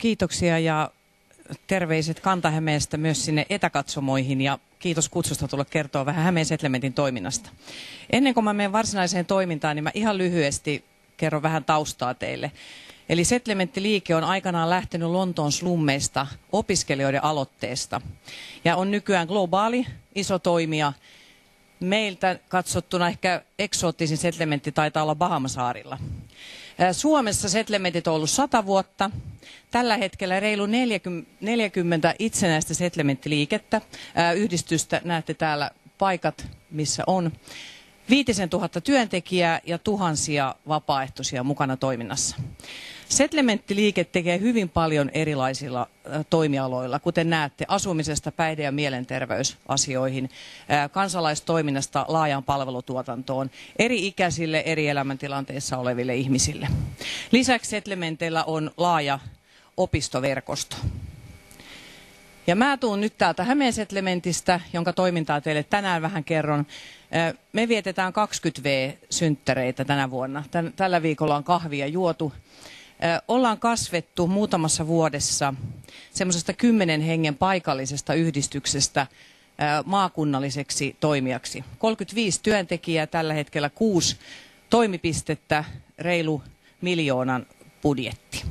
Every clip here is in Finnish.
kiitoksia ja terveiset Kanta-Hämeestä myös sinne etäkatsomoihin ja kiitos kutsusta tulla kertoa vähän Hämeen Settlementin toiminnasta. Ennen kuin mä menen varsinaiseen toimintaan, niin mä ihan lyhyesti kerron vähän taustaa teille. Eli Settlementti-liike on aikanaan lähtenyt Lontoon slummeista opiskelijoiden aloitteesta ja on nykyään globaali iso toimija. Meiltä katsottuna ehkä eksoottisin settlementti taitaa olla Bahamasaarilla. Suomessa settlementit on ollut 100 vuotta. Tällä hetkellä reilu 40 itsenäistä settlementtiliikettä, yhdistystä. Näette täällä paikat, missä on. 5000 työntekijää ja tuhansia vapaaehtoisia mukana toiminnassa. Settlementtiliike tekee hyvin paljon erilaisilla toimialoilla, kuten näette, asumisesta päihde- ja mielenterveysasioihin, kansalaistoiminnasta laajaan palvelutuotantoon, eri ikäisille, eri elämäntilanteissa oleville ihmisille. Lisäksi settlementeillä on laaja opistoverkosto. Ja mä tuun nyt täältä Hämeen Settlementistä, jonka toimintaa teille tänään vähän kerron. Me vietetään 20V-synttäreitä tänä vuonna. Tällä viikolla on kahvia juotu. Ollaan kasvettu muutamassa vuodessa semmoisesta 10 hengen paikallisesta yhdistyksestä maakunnalliseksi toimijaksi. 35 työntekijää, tällä hetkellä 6 toimipistettä, reilu 1 miljoonan budjetti.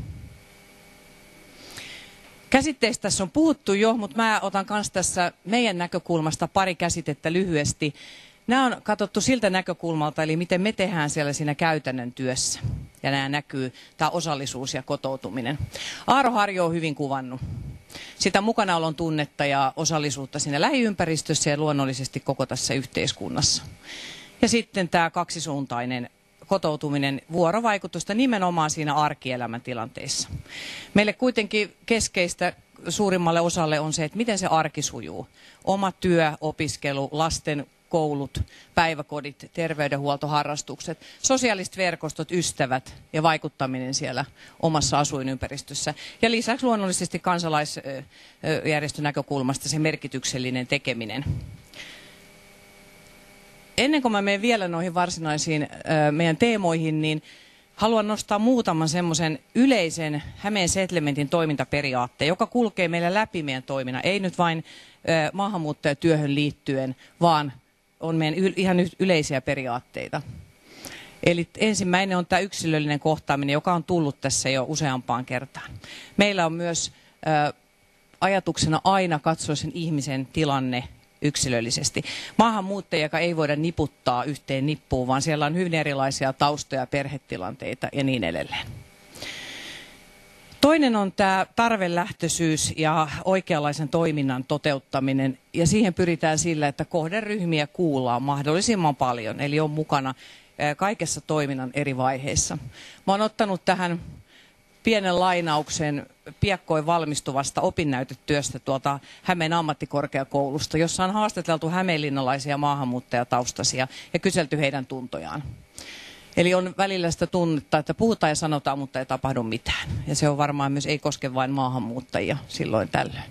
Käsitteistä tässä on puhuttu jo, mutta mä otan myös tässä meidän näkökulmasta pari käsitettä lyhyesti. Nämä on katsottu siltä näkökulmalta, eli miten me tehdään siellä siinä käytännön työssä. Ja nämä näkyy, tämä osallisuus ja kotoutuminen. Aaro Harjo on hyvin kuvannut sitä mukanaolon tunnetta ja osallisuutta siinä lähiympäristössä ja luonnollisesti koko tässä yhteiskunnassa. Ja sitten tämä kaksisuuntainen kotoutuminen, vuorovaikutusta nimenomaan siinä arkielämän tilanteissa. Meille kuitenkin keskeistä suurimmalle osalle on se, että miten se arki sujuu. Oma työ, opiskelu, lasten koulut, päiväkodit, terveydenhuolto, harrastukset, sosiaaliset verkostot, ystävät ja vaikuttaminen siellä omassa asuinympäristössä. Ja lisäksi luonnollisesti kansalaisjärjestön näkökulmasta se merkityksellinen tekeminen. Ennen kuin mä menen vielä noihin varsinaisiin meidän teemoihin, niin haluan nostaa muutaman semmoisen yleisen Hämeen Settlementin toimintaperiaatteen, joka kulkee meillä läpi meidän toiminnan. Ei nyt vain maahanmuuttajatyöhön liittyen, vaan on meidän ihan yleisiä periaatteita. Eli ensimmäinen on tämä yksilöllinen kohtaaminen, joka on tullut tässä jo useampaan kertaan. Meillä on myös ajatuksena aina katsoa sen ihmisen tilanne yksilöllisesti. Maahanmuuttajia, joka ei voida niputtaa yhteen nippuun, vaan siellä on hyvin erilaisia taustoja, perhetilanteita ja niin edelleen. Toinen on tämä tarvelähtöisyys ja oikeanlaisen toiminnan toteuttaminen, ja siihen pyritään sillä, että kohderyhmiä kuullaan mahdollisimman paljon, eli on mukana kaikessa toiminnan eri vaiheissa. Mä oon ottanut tähän pienen lainauksen piakkoin valmistuvasta opinnäytetyöstä tuolta Hämeen ammattikorkeakoulusta, jossa on haastateltu hämeenlinnalaisia maahanmuuttajataustaisia ja kyselty heidän tuntojaan. Eli on välillä sitä tunnetta, että puhutaan ja sanotaan, mutta ei tapahdu mitään. Ja se on varmaan myös, ei koske vain maahanmuuttajia silloin tällöin.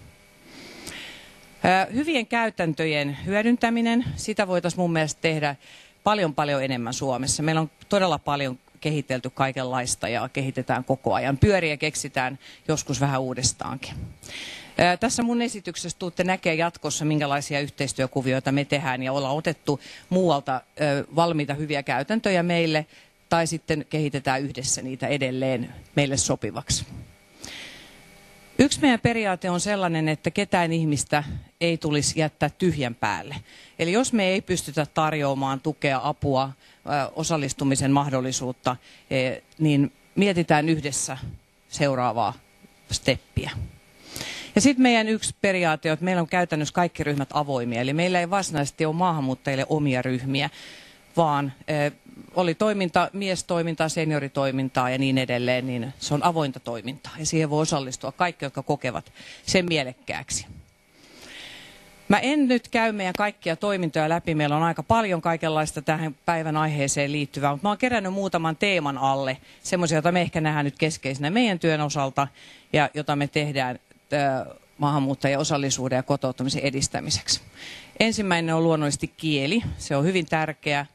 Hyvien käytäntöjen hyödyntäminen, sitä voitaisiin mun mielestä tehdä paljon enemmän Suomessa. Meillä on todella paljon kehitelty kaikenlaista ja kehitetään koko ajan. Pyöriä keksitään joskus vähän uudestaankin. Tässä mun esityksessä tuutte näkee jatkossa, minkälaisia yhteistyökuvioita me tehdään ja ollaan otettu muualta valmiita hyviä käytäntöjä meille tai sitten kehitetään yhdessä niitä edelleen meille sopivaksi. Yksi meidän periaate on sellainen, että ketään ihmistä ei tulisi jättää tyhjän päälle. Eli jos me ei pystytä tarjoamaan tukea, apua, osallistumisen mahdollisuutta, niin mietitään yhdessä seuraavaa steppiä. Ja sitten meidän yksi periaate on, että meillä on käytännössä kaikki ryhmät avoimia. Eli meillä ei varsinaisesti ole maahanmuuttajille omia ryhmiä, vaan oli toiminta, miestoimintaa, senioritoimintaa ja niin edelleen, niin se on avointa toimintaa. Ja siihen voi osallistua kaikki, jotka kokevat sen mielekkääksi. Mä en nyt käy meidän kaikkia toimintoja läpi. Meillä on aika paljon kaikenlaista tähän päivän aiheeseen liittyvää, mutta mä oon kerännyt muutaman teeman alle, semmoisia, joita me ehkä nähdään nyt keskeisenä meidän työn osalta ja jota me tehdään maahanmuuttajien osallisuuden ja kotoutumisen edistämiseksi. Ensimmäinen on luonnollisesti kieli. Se on hyvin tärkeä.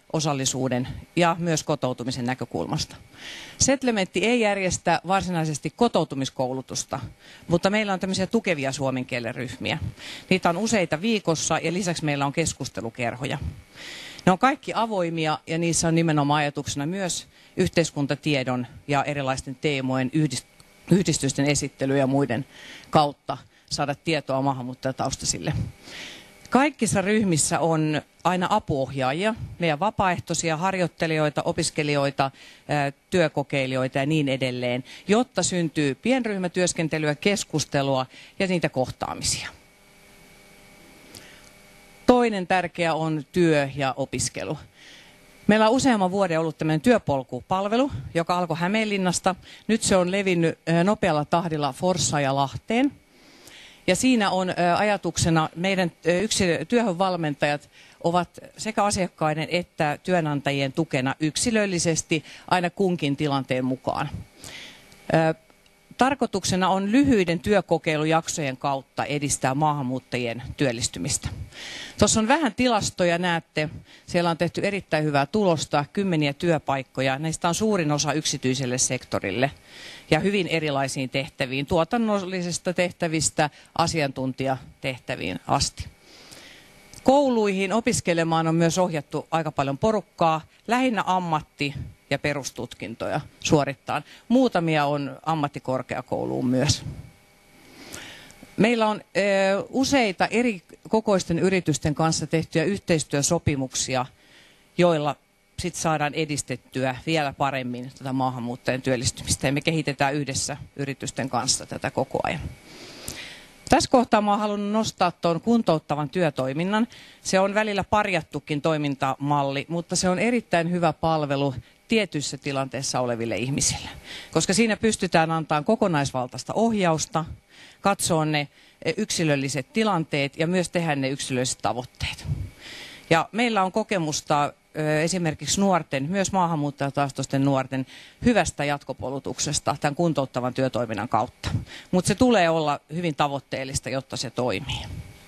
osallisuuden ja myös kotoutumisen näkökulmasta. Settlementti ei järjestä varsinaisesti kotoutumiskoulutusta, mutta meillä on tämmöisiä tukevia suomen kielen ryhmiä. Niitä on useita viikossa ja lisäksi meillä on keskustelukerhoja. Ne on kaikki avoimia ja niissä on nimenomaan ajatuksena myös yhteiskuntatiedon ja erilaisten teemojen yhdistysten esittely ja muiden kautta saada tietoa maahanmuuttajataustaisille. Kaikissa ryhmissä on aina apuohjaajia, meidän vapaaehtoisia harjoittelijoita, opiskelijoita, työkokeilijoita ja niin edelleen, jotta syntyy pienryhmätyöskentelyä, keskustelua ja niitä kohtaamisia. Toinen tärkeä on työ ja opiskelu. Meillä on useamman vuoden ollut tämmöinen työpolkupalvelu, joka alkoi Hämeenlinnasta. Nyt se on levinnyt nopealla tahdilla Forssaan ja Lahteen. Ja siinä on ajatuksena, meidän työhönvalmentajat ovat sekä asiakkaiden että työnantajien tukena yksilöllisesti aina kunkin tilanteen mukaan. Tarkoituksena on lyhyiden työkokeilujaksojen kautta edistää maahanmuuttajien työllistymistä. Tuossa on vähän tilastoja, näette. Siellä on tehty erittäin hyvää tulosta, 10 työpaikkoja. Näistä on suurin osa yksityiselle sektorille ja hyvin erilaisiin tehtäviin, tuotannollisista tehtävistä asiantuntijatehtäviin asti. Kouluihin opiskelemaan on myös ohjattu aika paljon porukkaa, lähinnä ammatti- ja perustutkintoja suorittaa. Muutamia on ammattikorkeakouluun myös. Meillä on useita eri kokoisten yritysten kanssa tehtyjä yhteistyösopimuksia, joilla sit saadaan edistettyä vielä paremmin tätä maahanmuuttajien työllistymistä. Ja me kehitetään yhdessä yritysten kanssa tätä koko ajan. Tässä kohtaa mä oon halunnut nostaa tuon kuntouttavan työtoiminnan. Se on välillä parjattukin toimintamalli, mutta se on erittäin hyvä palvelu tietyissä tilanteissa oleville ihmisille. Koska siinä pystytään antamaan kokonaisvaltaista ohjausta, katsoa ne yksilölliset tilanteet ja myös tehdä ne yksilölliset tavoitteet. Ja meillä on kokemusta esimerkiksi nuorten, myös maahanmuuttajataustaisten nuorten hyvästä jatkopolutuksesta tämän kuntouttavan työtoiminnan kautta. Mutta se tulee olla hyvin tavoitteellista, jotta se toimii.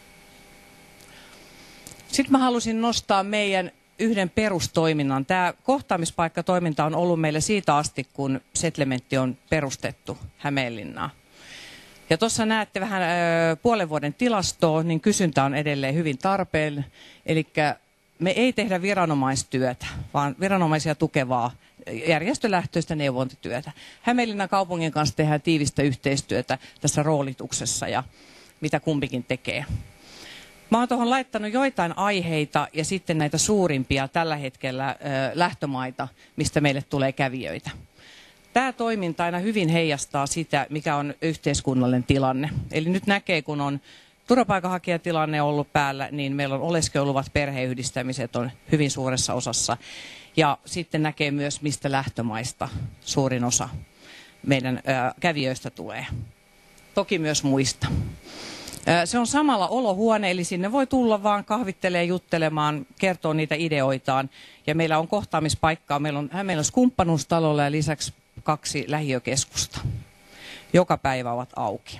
Sitten mä halusin nostaa meidän yhden perustoiminnan. Tämä kohtaamispaikkatoiminta on ollut meillä siitä asti, kun Settlementti on perustettu Hämeenlinnaan. Ja tuossa näette vähän puolen vuoden tilastoa, niin kysyntä on edelleen hyvin tarpeen. Eli me ei tehdä viranomaistyötä, vaan viranomaisia tukevaa järjestölähtöistä neuvontatyötä. Hämeenlinnan kaupungin kanssa tehdään tiivistä yhteistyötä tässä roolituksessa ja mitä kumpikin tekee. Mä oon tuohon laittanut joitain aiheita ja sitten näitä suurimpia tällä hetkellä lähtömaita, mistä meille tulee kävijöitä. Tämä toiminta aina hyvin heijastaa sitä, mikä on yhteiskunnallinen tilanne. Eli nyt näkee, kun on turvapaikanhakijatilanne ollut päällä, niin meillä on oleskeluluvat, perheyhdistämiset on hyvin suuressa osassa. Ja sitten näkee myös, mistä lähtömaista suurin osa meidän kävijöistä tulee. Toki myös muista. Se on samalla olohuone, eli sinne voi tulla vaan kahvittelemaan, juttelemaan, kertoo niitä ideoitaan. Ja meillä on kohtaamispaikkaa. Meillä on Hämeenlinnassa kumppanuustalolla ja lisäksi 2 lähiökeskusta. Joka päivä ovat auki.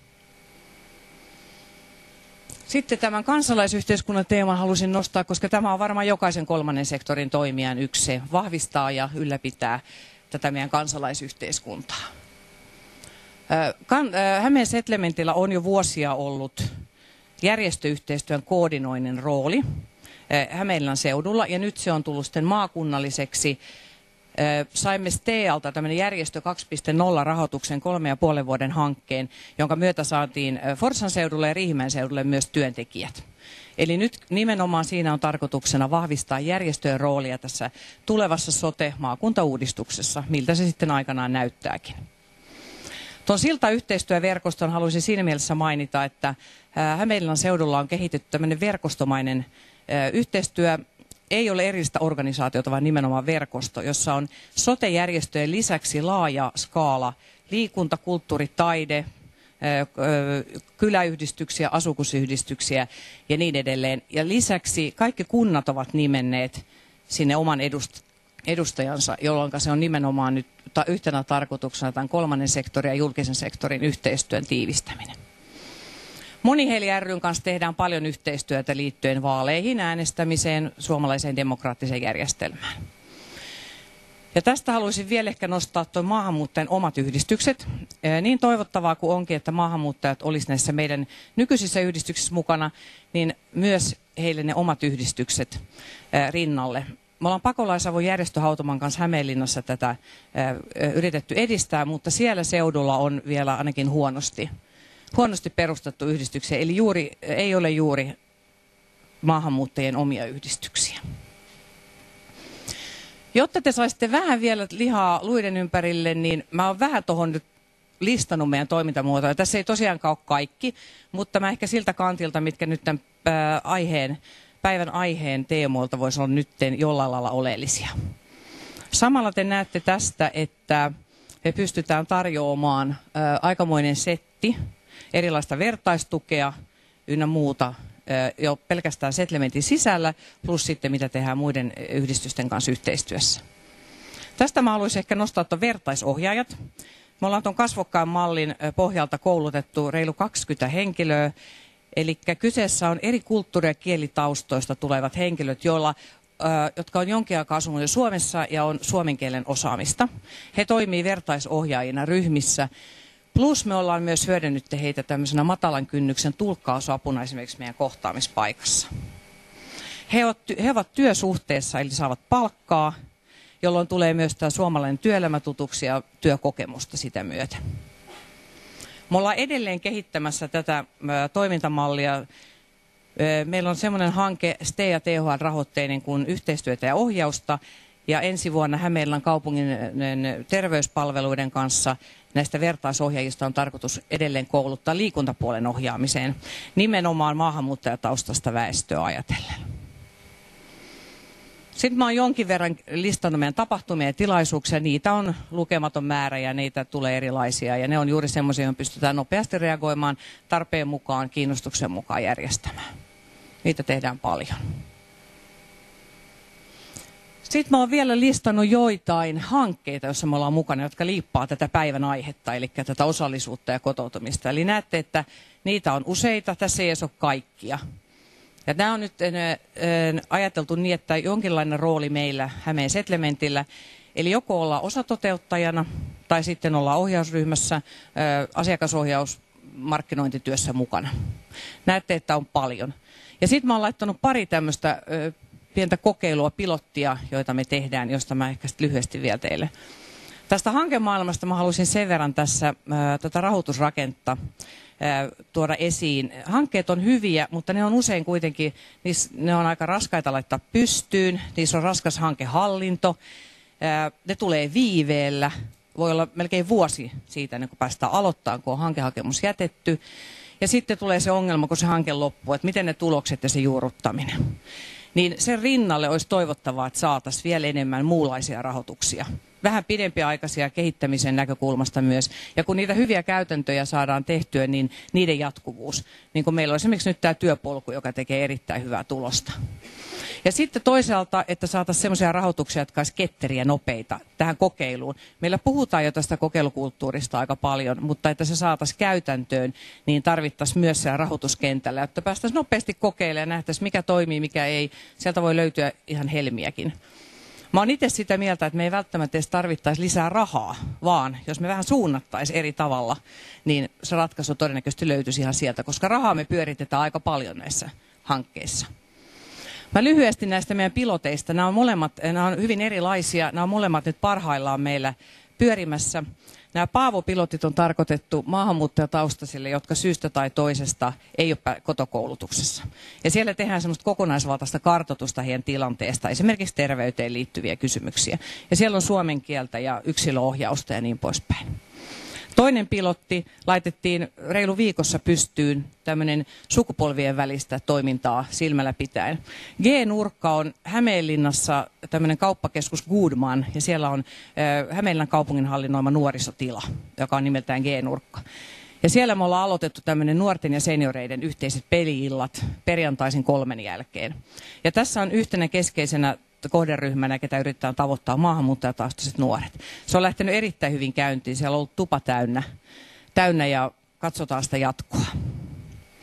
Sitten tämän kansalaisyhteiskunnan teeman halusin nostaa, koska tämä on varmaan jokaisen kolmannen sektorin toimijan yksi se vahvistaa ja ylläpitää tätä meidän kansalaisyhteiskuntaa. Hämeen Settlementillä on jo vuosia ollut järjestöyhteistyön koordinoinnin rooli Hämeenlinnan seudulla ja nyt se on tullut sitten maakunnalliseksi. Saimme STEAlta tämmöinen järjestö 2.0 rahoituksen 3,5 vuoden hankkeen, jonka myötä saatiin Forssan seudulle ja Riihimäen seudulle myös työntekijät. Eli nyt nimenomaan siinä on tarkoituksena vahvistaa järjestöjen roolia tässä tulevassa sote-maakuntauudistuksessa, miltä se sitten aikanaan näyttääkin. Tuon siltayhteistyöverkoston haluaisin siinä mielessä mainita, että Hämeenlinnan seudulla on kehitetty tämmöinen verkostomainen yhteistyö. Ei ole erillistä organisaatiota, vaan nimenomaan verkosto, jossa on sote-järjestöjen lisäksi laaja skaala liikunta, kulttuuri, taide, kyläyhdistyksiä, asukusyhdistyksiä ja niin edelleen. Ja lisäksi kaikki kunnat ovat nimenneet sinne oman edustajansa, jolloin se on nimenomaan nyt yhtenä tarkoituksena tämän kolmannen sektorin ja julkisen sektorin yhteistyön tiivistäminen. Moni Heli ry:n kanssa tehdään paljon yhteistyötä liittyen vaaleihin, äänestämiseen, suomalaiseen demokraattiseen järjestelmään. Ja tästä haluaisin vielä ehkä nostaa tuon maahanmuuttajien omat yhdistykset. Niin toivottavaa kuin onkin, että maahanmuuttajat olisivat näissä meidän nykyisissä yhdistyksissä mukana, niin myös heille ne omat yhdistykset rinnalle. Me ollaan Pakolaisavun järjestö Hautoman kanssa Hämeenlinnassa tätä yritetty edistää, mutta siellä seudulla on vielä ainakin huonosti perustettu yhdistyksiä, eli ei ole juuri maahanmuuttajien omia yhdistyksiä. Jotta te saisitte vähän vielä lihaa luiden ympärille, niin mä oon vähän tuohon nyt listannut meidän toimintamuotoja. Tässä ei tosiaankaan ole kaikki, mutta mä ehkä siltä kantilta, mitkä nyt tämän päivän aiheen teemoilta voisi olla nyt jollain lailla oleellisia. Samalla te näette tästä, että me pystytään tarjoamaan aikamoinen setti erilaista vertaistukea ynnä muuta jo pelkästään settlementin sisällä, plus sitten mitä tehdään muiden yhdistysten kanssa yhteistyössä. Tästä mä haluaisin ehkä nostaa tuon vertaisohjaajat. Me ollaan tuon kasvokkaan mallin pohjalta koulutettu reilu 20 henkilöä, eli kyseessä on eri kulttuuri- ja kielitaustoista tulevat henkilöt, jotka on jonkin aikaa asunut jo Suomessa ja on suomen kielen osaamista. He toimii vertaisohjaajina ryhmissä. Plus me ollaan myös hyödynnetty heitä tämmöisenä matalan kynnyksen tulkkausapuna esimerkiksi meidän kohtaamispaikassa. He ovat työsuhteessa, eli saavat palkkaa, jolloin tulee myös tämä suomalainen työelämä tutuksi ja työkokemusta sitä myötä. Me ollaan edelleen kehittämässä tätä toimintamallia. Meillä on semmoinen hanke STE ja THL-rahoitteinen kuin yhteistyötä ja ohjausta. Ja ensi vuonna Hämeenlinnan kaupungin terveyspalveluiden kanssa näistä vertaisohjaajista on tarkoitus edelleen kouluttaa liikuntapuolen ohjaamiseen nimenomaan maahanmuuttajataustasta väestöä ajatellen. Sitten mä oon jonkin verran listannut meidän tapahtumia ja tilaisuuksia. Niitä on lukematon määrä ja niitä tulee erilaisia. Ja ne on juuri semmoisia, joihin pystytään nopeasti reagoimaan tarpeen mukaan, kiinnostuksen mukaan järjestämään. Niitä tehdään paljon. Sitten mä oon vielä listannut joitain hankkeita, joissa me ollaan mukana, jotka liippaa tätä päivän aihetta, eli tätä osallisuutta ja kotoutumista. Eli näette, että niitä on useita, tässä ei edes ole kaikkia. Ja nämä on nyt ajateltu niin, että jonkinlainen rooli meillä Hämeen settlementillä, eli joko ollaan osatoteuttajana tai sitten ollaan ohjausryhmässä, asiakasohjaus, markkinointityössä mukana. Näette, että on paljon. Ja sitten mä oon laittanut pari tämmöistä pientä kokeilua, pilottia, joita me tehdään, josta mä ehkä lyhyesti vielä teille. Tästä hankemaailmasta mä haluaisin sen verran tässä tätä rahoitusrakennetta tuoda esiin. Hankkeet on hyviä, mutta ne on usein kuitenkin, ne on aika raskaita laittaa pystyyn, niissä on raskas hankehallinto, ne tulee viiveellä, voi olla melkein vuosi siitä ennen kuin päästään aloittamaan, kun on hankehakemus jätetty. Ja sitten tulee se ongelma, kun se hanke loppuu, että miten ne tulokset ja se juurruttaminen. Niin sen rinnalle olisi toivottavaa, että saataisiin vielä enemmän muunlaisia rahoituksia. Vähän pidempiaikaisia kehittämisen näkökulmasta myös. Ja kun niitä hyviä käytäntöjä saadaan tehtyä, niin niiden jatkuvuus. Niin kuin meillä on esimerkiksi nyt tämä työpolku, joka tekee erittäin hyvää tulosta. Ja sitten toisaalta, että saataisiin sellaisia rahoituksia, jotka olisivat ketteriä nopeita tähän kokeiluun. Meillä puhutaan jo tästä kokeilukulttuurista aika paljon, mutta että se saataisiin käytäntöön, niin tarvittaisiin myös siellä rahoituskentällä, että päästäisiin nopeasti kokeilemaan ja nähtäisiin, mikä toimii, mikä ei. Sieltä voi löytyä ihan helmiäkin. Mä oon itse sitä mieltä, että me ei välttämättä edes tarvittaisi lisää rahaa, vaan jos me vähän suunnattaisiin eri tavalla, niin se ratkaisu todennäköisesti löytyisi ihan sieltä, koska rahaa me pyöritetään aika paljon näissä hankkeissa. Mä lyhyesti näistä meidän piloteista. Nämä on hyvin erilaisia. Nämä on molemmat nyt parhaillaan meillä pyörimässä. Nämä Paavo-pilotit on tarkoitettu maahanmuuttajataustaisille, jotka syystä tai toisesta ei ole kotokoulutuksessa. Ja siellä tehdään semmoista kokonaisvaltaista kartoitusta heidän tilanteesta, esimerkiksi terveyteen liittyviä kysymyksiä. Ja siellä on suomen kieltä ja yksilöohjausta ja niin poispäin. Toinen pilotti laitettiin reilu viikossa pystyyn, tämmöinen sukupolvien välistä toimintaa silmällä pitäen. G-nurkka on Hämeenlinnassa tämmöinen kauppakeskus Goodman, ja siellä on Hämeenlinnan kaupungin hallinnoima nuorisotila, joka on nimeltään G-nurkka. Ja siellä me ollaan aloitettu tämmöinen nuorten ja senioreiden yhteiset peli-illat perjantaisin 3 jälkeen. Ja tässä on yhtenä keskeisenä kohderyhmänä, ketä yritetään tavoittaa maahanmuuttajataustaiset nuoret. Se on lähtenyt erittäin hyvin käyntiin. Siellä on ollut tupa täynnä ja katsotaan sitä jatkoa.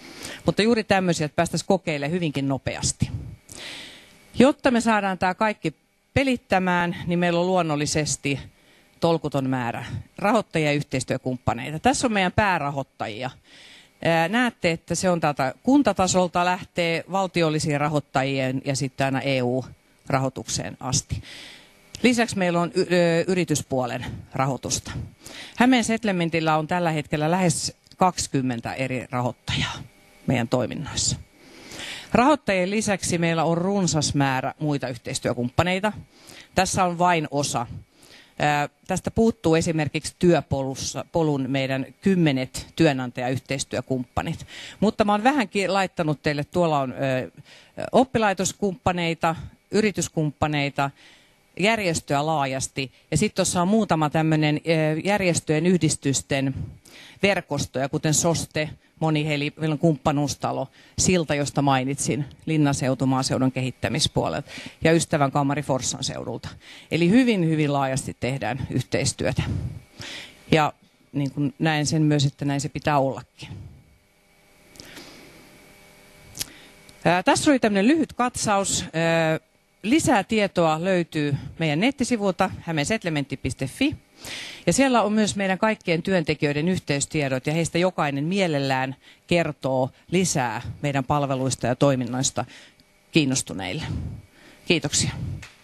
Mutta juuri tämmöisiä, että päästäisiin kokeilemaan hyvinkin nopeasti. Jotta me saadaan tämä kaikki pelittämään, niin meillä on luonnollisesti tolkuton määrä rahoittajia ja yhteistyökumppaneita. Tässä on meidän päärahoittajia. Näette, että se on täältä kuntatasolta lähtee valtiollisiin rahoittajien ja sitten aina EU-rahoitukseen asti. Lisäksi meillä on yrityspuolen rahoitusta. Hämeen Settlementillä on tällä hetkellä lähes 20 eri rahoittajaa meidän toiminnoissa. Rahoittajien lisäksi meillä on runsas määrä muita yhteistyökumppaneita. Tässä on vain osa. Tästä puuttuu esimerkiksi työpolun meidän 10 työnantajayhteistyökumppanit. Mutta mä oon vähänkin laittanut teille, tuolla on oppilaitoskumppaneita, yrityskumppaneita, järjestöä laajasti. Ja sitten tuossa on muutama tämmöinen järjestöjen yhdistysten verkostoja, kuten SOSTE, Moniheli, meillä on kumppanuustalo, Silta, josta mainitsin, Linnaseutu maaseudun kehittämispuolelta ja Ystävän kammari Forssan seudulta. Eli hyvin, hyvin laajasti tehdään yhteistyötä. Ja niin kuin näen sen myös, että näin se pitää ollakin. Tässä oli tämmöinen lyhyt katsaus. Lisää tietoa löytyy meidän nettisivulta hämeensettlementti.fi. Ja siellä on myös meidän kaikkien työntekijöiden yhteystiedot ja heistä jokainen mielellään kertoo lisää meidän palveluista ja toiminnoista kiinnostuneille. Kiitoksia.